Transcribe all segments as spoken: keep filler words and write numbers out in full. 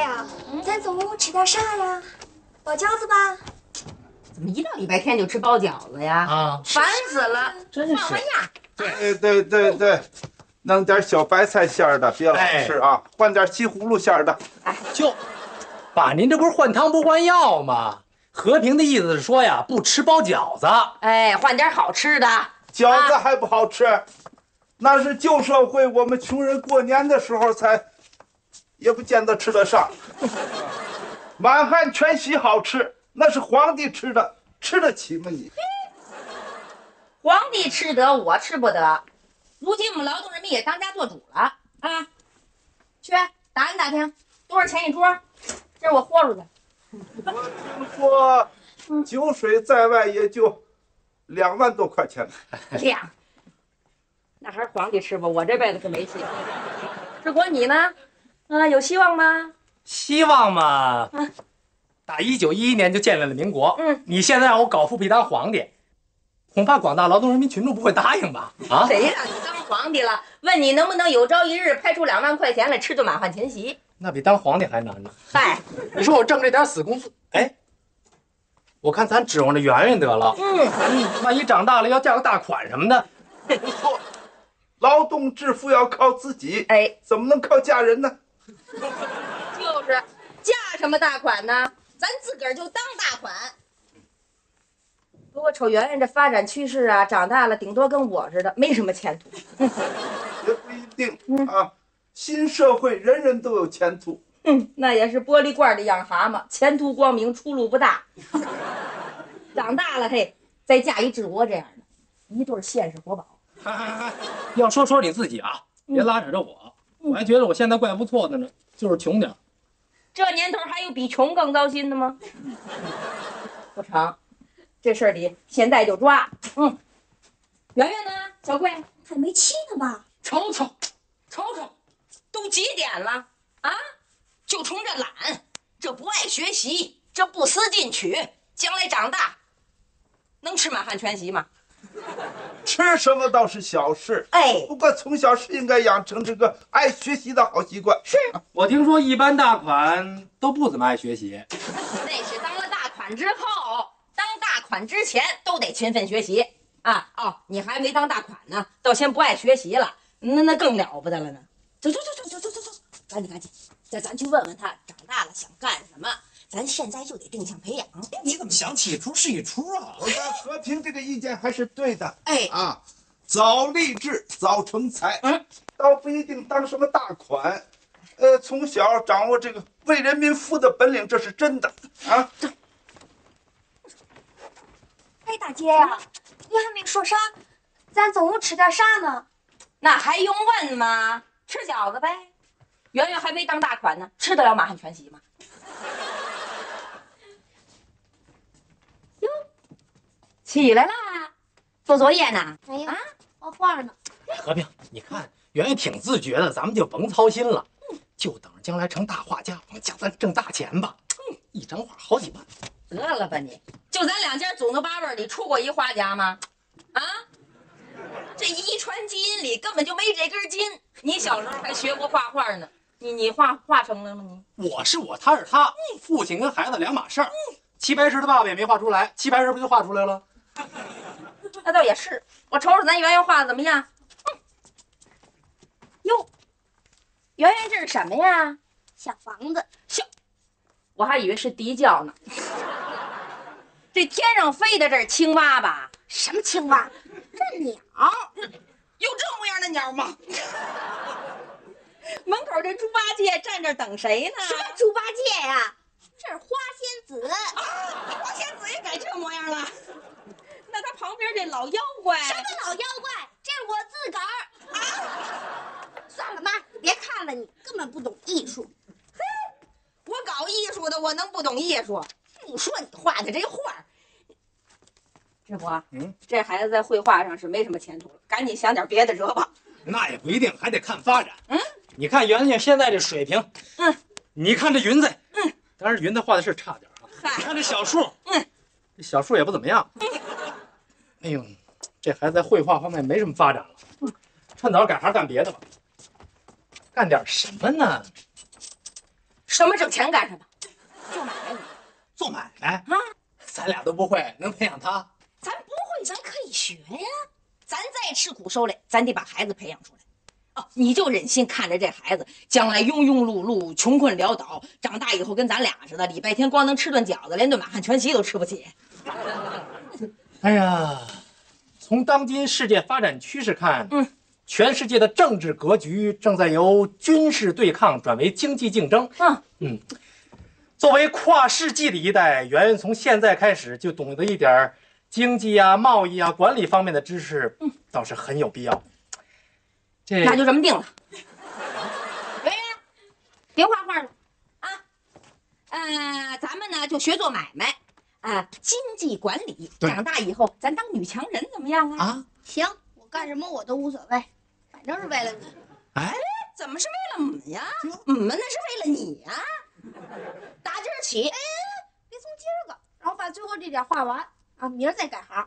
呀，咱中午吃点啥呀？包饺子吧。 怎么一到礼拜天就吃包饺子呀？ 啊， 烦死了！ 真是。 放放呀！ 对对对对，弄点小白菜馅儿的，别老吃啊，换点西葫芦馅儿的。 哎，就，爸，您这不是换汤不换药吗？和平的意思是说呀，不吃包饺子。 哎，换点好吃的。 饺子还不好吃，啊、那是旧社会，我们穷人过年的时候才，也不见得吃得上。满汉全席好吃，那是皇帝吃的，吃得起吗你？ 皇帝吃得，我吃不得。如今我们劳动人民也当家做主了啊！去打听打听，多少钱一桌？这是我豁出去。 我听说酒水在外也就两万多块钱。 两，那还是皇帝吃吧，我这辈子是没戏。志国你呢？啊，有希望吗？ 希望嘛，嗯，打一九一一年就建立了民国。嗯，你现在让我搞复辟当皇帝，恐怕广大劳动人民群众不会答应吧？啊， 谁让你当皇帝了？问你能不能有朝一日派出两万块钱来吃顿满汉全席？ 那比当皇帝还难呢。 嗨， 你说我挣这点死工资，哎，我看咱指望着圆圆得了。嗯嗯，万一长大了要嫁个大款什么的， 不错，劳动致富要靠自己， 哎， 怎么能靠嫁人呢？ 就是嫁什么大款呢？咱自个儿就当大款。不过瞅圆圆这发展趋势啊，长大了顶多跟我似的，没什么前途。 也不一定啊，新社会人人都有前途。 嗯，那也是玻璃罐里养蛤蟆，前途光明，出路不大。长大了嘿，再嫁一治国这样的，一对现实活宝。 要说说你自己啊，别拉扯着我，嗯、我还觉得我现在怪不错的呢，就是穷点。 这年头还有比穷更糟心的吗？不成，这事儿得现在就抓。嗯，圆圆呢？小贵还没起呢吧？ 瞅瞅，瞅瞅， 都几点了啊？就冲这懒，这不爱学习，这不思进取，将来长大能吃满汉全席吗？ 吃什么倒是小事， 哎， 不过从小是应该养成这个爱学习的好习惯。 是， 我听说一般大款都不怎么爱学习。 那是当了大款之后，当大款之前都得勤奋学习啊！哦，你还没当大款呢，倒先不爱学习了，那那更了不得了呢。走走走走走走走走，赶紧赶紧，再咱去问问他，长大了想干什么？咱现在就得定向培养。 你怎么想起一出是一出啊？ 我看和平这个意见还是对的。 哎啊，早立志早成才， 嗯， 倒不一定当什么大款，呃，从小掌握这个为人民服务的本领，这是真的啊。 哎，大姐呀，你还没说啥，咱中午吃点啥呢？ 那还用问吗？吃饺子呗。圆圆还没当大款呢，吃得了满汉全席吗？哟，起来啦，做作业呢？ 哎呀， 啊， 画画呢。 和平，你看圆圆挺自觉的，咱们就甭操心了，就等着将来成大画家，往家咱挣大钱吧。嗯，一张画好几万。 得了吧你！就咱两家祖宗八辈里出过一画家吗？啊，这遗传基因里根本就没这根筋。你小时候还学过画画呢，你你画画成了吗你？ 我是我，他是他，嗯、父亲跟孩子两码事儿。嗯、齐白石的爸爸也没画出来，齐白石不就画出来了？ 那倒也是，我瞅瞅咱圆圆画的怎么样？嗯、哟，圆圆这是什么呀？ 小房子。 小，我还以为是地窖呢。这天上飞的这是青蛙吧？ 什么青蛙？这鸟。 有这模样的鸟吗？门口这猪八戒站这等谁呢？ 什么猪八戒呀、啊？这是花仙子。 啊，花仙子也改这模样了。那他旁边这老妖怪？ 什么老妖怪？这是我自个儿。啊！算了，妈，你别看了，你根本不懂艺术。 嘿，我搞艺术的，我能不懂艺术？不说你画的这画儿，志国，嗯，这孩子在绘画上是没什么前途了，赶紧想点别的辙吧。 那也不一定，还得看发展。嗯，你看圆圆现在这水平，嗯，你看这云彩，嗯，当然云彩画的是差点啊。你看这小树，嗯，这小树也不怎么样。嗯、哎呦，这孩子在绘画方面没什么发展了，嗯，趁早改行干别的吧。干点什么呢？ 什么挣钱干什么？做买卖。 做买卖啊？ 咱俩都不会，能培养他？ 咱不会，咱可以学呀。咱再吃苦受累，咱得把孩子培养出来。哦，你就忍心看着这孩子将来庸庸碌碌、穷困潦倒，长大以后跟咱俩似的，礼拜天光能吃顿饺子，连顿满汉全席都吃不起。 哎呀，从当今世界发展趋势看， 嗯， 全世界的政治格局正在由军事对抗转为经济竞争。 嗯嗯，作为跨世纪的一代，圆圆从现在开始就懂得一点经济啊、贸易啊、管理方面的知识，嗯，倒是很有必要。这那就这么定了。圆圆，别画画了啊！呃，咱们呢就学做买卖，啊、呃，经济管理。长大以后咱当女强人怎么样啊？ 啊， 行，我干什么我都无所谓，反正是为了你。 哎， 怎么是为了我们呀？我们那是为了你呀！打今儿起， 哎，别从今儿个，然后把最后这点画完啊，明儿再改行。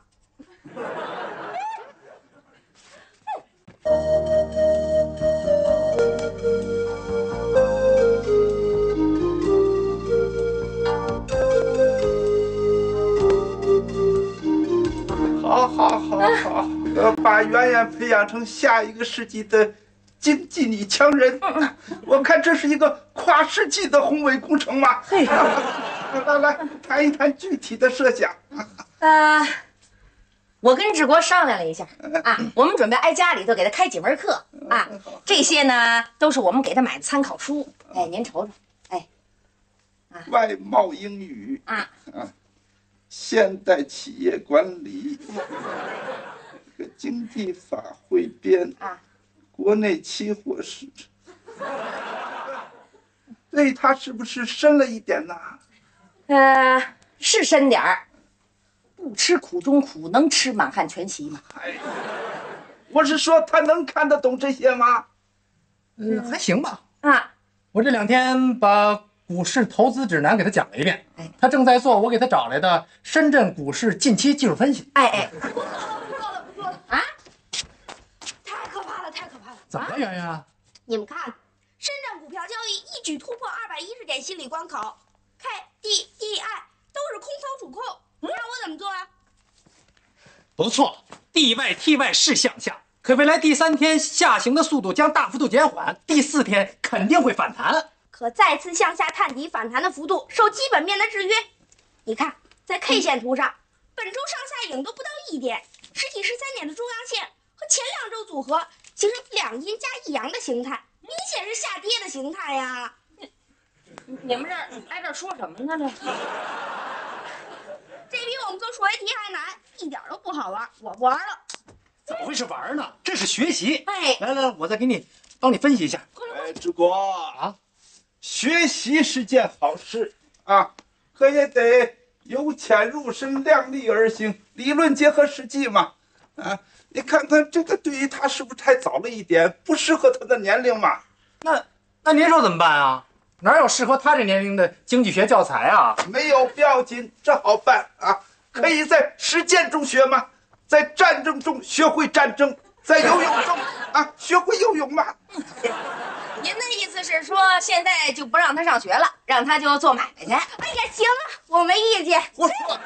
好，好，好，好，呃，把圆圆培养成下一个世纪的经济女强人。我看这是一个跨世纪的宏伟工程嘛。 嘿， 来来，谈一谈具体的设想。 呃，我跟志国商量了一下啊，我们准备挨家里头给他开几门课啊，这些呢都是我们给他买的参考书。哎，您瞅瞅，哎， 啊，外贸英语啊啊。现代企业管理，这个经济法汇编啊， 国内期货市场，对他是不是深了一点呢？ 呃，是深点儿，不吃苦中苦，能吃满汉全席吗？ 哎，我是说他能看得懂这些吗？ 嗯，还行吧。 啊， 我这两天把股市投资指南给他讲了一遍， 哎， 他正在做我给他找来的深圳股市近期技术分析。 哎哎， 不说了，不说了，不说了啊！ 太可怕了，太可怕了！ 怎么了，圆圆啊？ 你们看，深圳股票交易一举突破二百一十点心理关口 ，K D E I 都是空头主控，你让我怎么做啊？ 不错 ，D Y T Y 是向下，可未来第三天下行的速度将大幅度减缓，第四天肯定会反弹。 可再次向下探底反弹的幅度受基本面的制约。你看，在 K 线图上，本周上下影都不到一点，实体十三点的中央线和前两周组合形成两阴加一阳的形态，明显是下跌的形态呀。 你们这儿挨这说什么呢？这这比我们做数学题还难，一点都不好玩，我不玩了。 怎么会是玩呢？这是学习。 哎， 来来来，我再给你帮你分析一下。 哎，志国啊，学习是件好事啊，可也得由浅入深，量力而行，理论结合实际嘛。啊，你看看这个对于他是不是太早了一点，不适合他的年龄嘛？ 那那您说怎么办啊？哪有适合他这年龄的经济学教材啊？ 没有不要紧，这好办啊，可以在实践中学嘛，在战争中学会战争，在游泳中啊学会游泳嘛。 您的意思是说，现在就不让他上学了，让他就做买卖去？ 哎呀，行了，我没意见。 我说，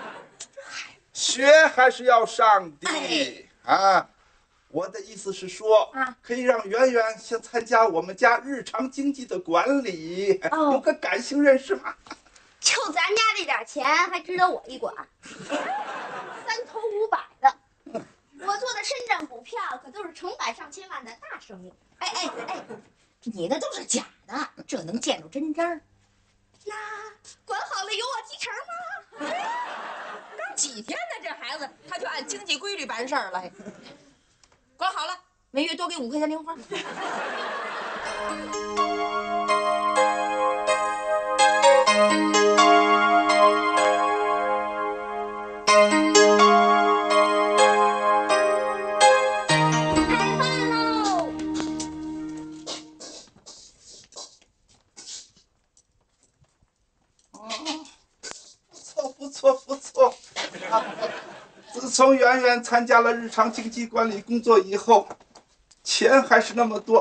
学还是要上的、 哎、 啊！我的意思是说， 啊， 可以让圆圆先参加我们家日常经济的管理， 哦、 有个感性认识嘛。 就咱家这点钱，还值得我一管？三头五百的，我做的深圳股票可都是成百上千万的大生意。 哎哎哎，你那都是假的，这能见着真章？ 那管好了有我提成吗？ 刚几天呢，这孩子他就按经济规律办事儿了。管好了，每月多给五块钱零花。 不错不错，啊！自从圆圆参加了日常经济管理工作以后，钱还是那么多，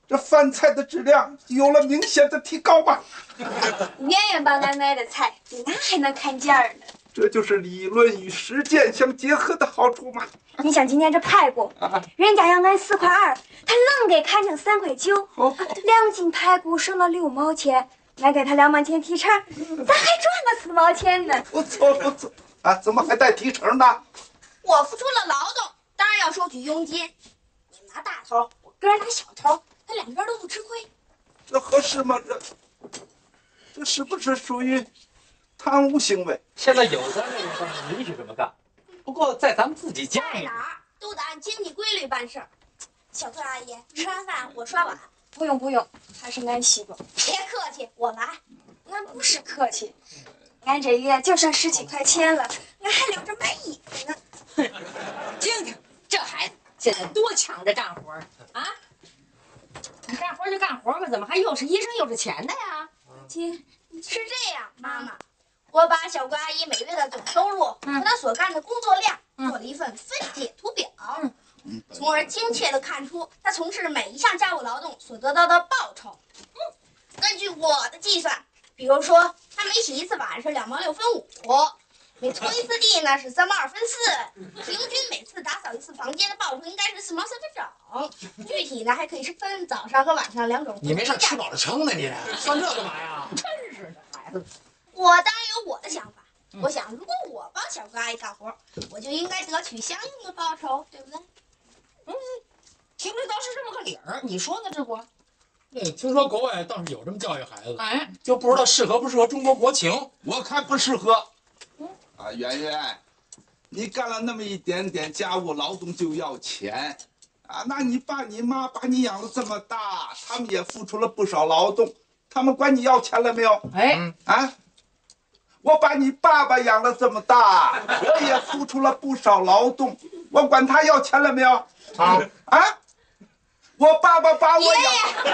这饭菜的质量有了明显的提高吧？ 圆圆帮咱买的菜，比那还能看价儿呢。 这就是理论与实践相结合的好处嘛。 你想今天这排骨， 啊， 人家要俺四块二，他愣给砍成三块九， 哦两斤排骨省了六毛钱，俺给他两毛钱提成，咱还赚了四毛钱呢。 不错不错啊，怎么还带提成呢？ 我付出了劳动，当然要收取佣金。你拿大头，我个人拿小头，他两边都不吃亏。 这合适吗？这这是不是属于贪污行为？ 现在有的那个方面允许这么干，不过在咱们自己家里， 在哪儿都得按经济规律办事儿。小桂阿姨，吃完饭我刷碗。不用不用，还是俺习惯。别客气，我来。俺不是客气，俺这月就剩十几块钱了，俺还留着买衣服呢。 听听这孩子现在多抢着干活啊！你干活就干活吧，怎么还又是医生又是钱的呀？ 姐，是这样，妈妈，我把小桂阿姨每月的总收入和她所干的工作量做了一份分解图表，从而精确地看出她从事每一项家务劳动所得到的报酬。根据我的计算，比如说她每洗一次碗是两毛六分五，每拖一次地呢是三毛二分四，平均每次打扫一次房间的报酬应该是四毛三分整。具体呢还可以是分早上和晚上两种。 你没事吃饱了撑的，你算这干嘛呀？ 真是的，孩子。 我当然有我的想法。我想，如果我帮小桂阿姨干活，我就应该得取相应的报酬，对不对？ 嗯，听着倒是这么个理儿。你说呢，志国？ 那听说国外倒是有这么教育孩子， 哎， 就不知道适合不适合中国国情。 我看不适合。啊，圆圆，你干了那么一点点家务劳动就要钱，啊，那你爸你妈把你养了这么大，他们也付出了不少劳动，他们管你要钱了没有？ 哎， 啊，我把你爸爸养了这么大，我也付出了不少劳动，我管他要钱了没有？ 啊啊，我爸爸把我养。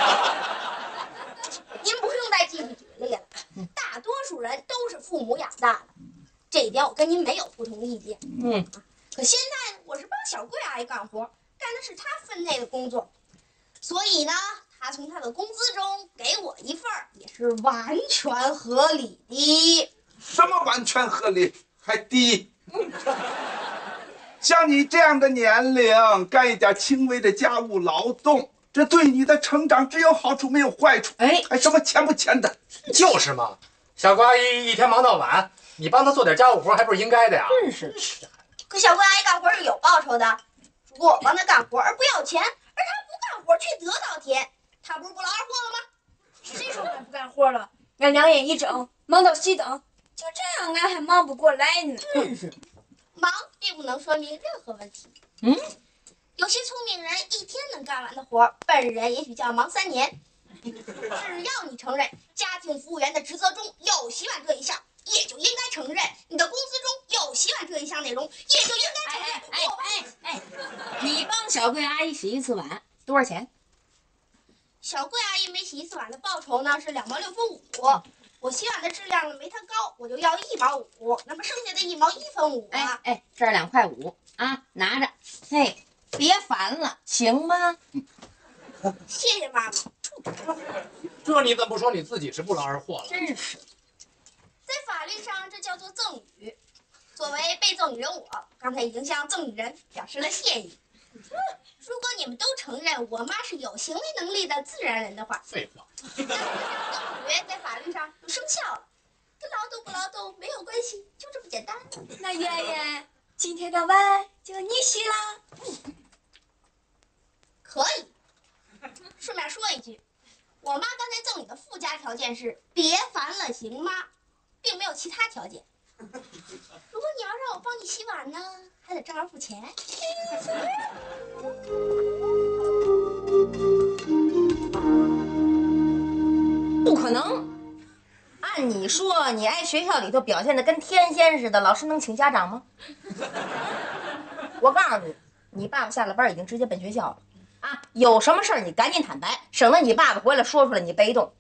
您不用再继续举例了，大多数人都是父母养大的，这一点我跟您没有不同意见。 嗯， 可现在我是帮小桂阿姨干活，干的是她分内的工作，所以呢，她从她的工资中给我一份儿，也是完全合理的。 什么完全合理？还低？像你这样的年龄，干一点轻微的家务劳动，这对你的成长只有好处没有坏处。 哎， 还什么钱不钱的？ 就是嘛，小郭阿姨一天忙到晚，你帮她做点家务活还不是应该的呀？ 真是。 可小桂阿姨干活是有报酬的，如果我帮她干活而不要钱，而她不干活却得到钱，她不是不劳而获了吗？谁说俺不干活了？俺两眼一睁，忙到熄灯，就这样俺还忙不过来呢。 真是。 忙并不能说明任何问题。 嗯， 有些聪明人一天能干完的活，笨人也许就要忙三年。只要你承认家庭服务员的职责中有洗碗这一项，也就应该承认你的工资中有洗碗这一项内容，也就应该承认。 哎哎哎哎，你帮小桂阿姨洗一次碗多少钱？ 小桂阿姨每洗一次碗的报酬呢是两毛六分五，我洗碗的质量呢没她高，我就要一毛五，那么剩下的一毛一分五哎啊。 哎，这儿两块五啊，拿着。嘿，别烦了，行吗？ 谢谢妈妈。 这你怎么不说你自己是不劳而获了？ 真是。 在法律上，这叫做赠与。作为被赠与人我，刚才已经向赠与人表示了谢意。如果你们都承认我妈是有行为能力的自然人的话， 废话。 那么赠与在法律上就生效了，跟劳动不劳动没有关系，就这么简单。那圆圆，今天的碗就你洗啦。可以。顺便说一句，我妈刚才赠你的附加条件是别烦了，行吗？并没有其他条件。如果你要让我帮你洗碗呢，还得正儿付钱。 不可能！按你说，你挨学校里头表现的跟天仙似的，老师能请家长吗？我告诉你，你爸爸下了班已经直接奔学校了啊！有什么事儿你赶紧坦白，省得你爸爸回来说出来你被动。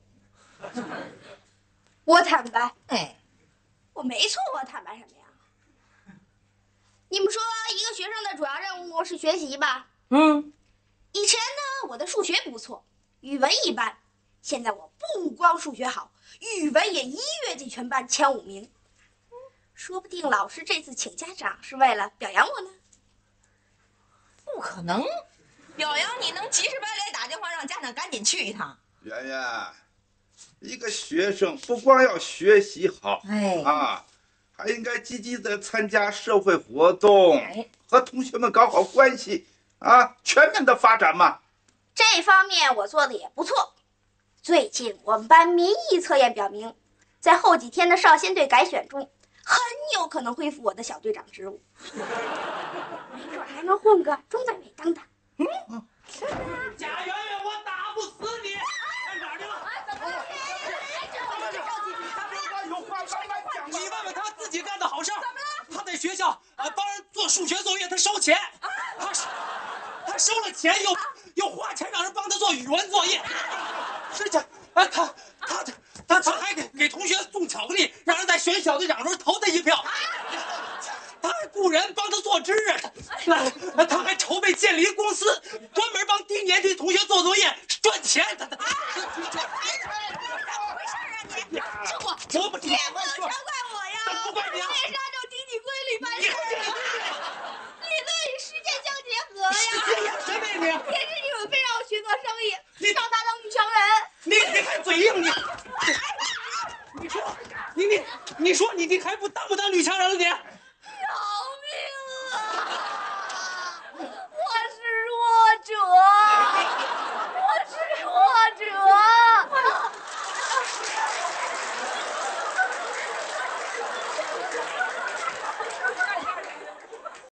我坦白， 哎， 我没错，我坦白什么呀？你们说一个学生的主要任务是学习吧？ 嗯， 以前呢，我的数学不错， 语文一般。现在我不光数学好，语文也一跃进全班前五名。说不定老师这次请家长是为了表扬我呢。 不可能，表扬你能及时班来打电话让家长赶紧去一趟。 圆圆，一个学生不光要学习好， 哎啊，还应该积极的参加社会活动， 哎和同学们搞好关系，啊，全面的发展嘛。 这方面我做的也不错。最近我们班民意测验表明，在后几天的少先队改选中，很有可能恢复我的小队长职务，没准还能混个中队美当当。 嗯，贾圆圆，我打不死你，在哪儿去了？ 有话慢慢讲吧。 你问问他自己干的好事儿。怎么了？他在学校啊帮人做数学作业，他收钱，他收他收了钱又又花钱让人帮他做语文作业。是这，啊，他他他他还给给同学送巧克力，让人在选小队长的时候投他一票。他还雇人帮他做值日，他他还筹备建立一公司，专门帮低年级同学做作业赚钱。他他。